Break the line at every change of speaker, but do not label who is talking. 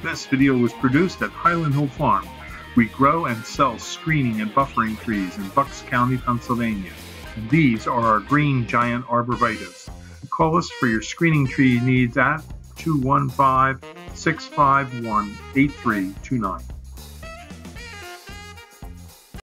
This video was produced at Highland Hill Farm. We grow and sell screening and buffering trees in Bucks County, Pennsylvania. And these are our green giant arborvitaes. Call us for your screening tree needs at 215-651-8329.